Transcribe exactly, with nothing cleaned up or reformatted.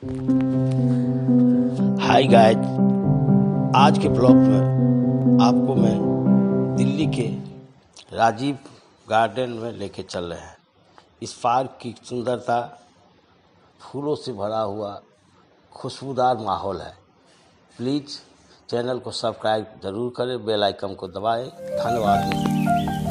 Hi guys, आज के blog में आपको मैं दिल्ली के राजीव गार्डन में लेके चल रहे हैं। इस पार्क की सुंदरता, फूलों से भरा हुआ खुशबूदार माहौल है। प्लीज़ चैनल को सब्सक्राइब जरूर करें, बेल आइकन को दबाएं। धन्यवाद।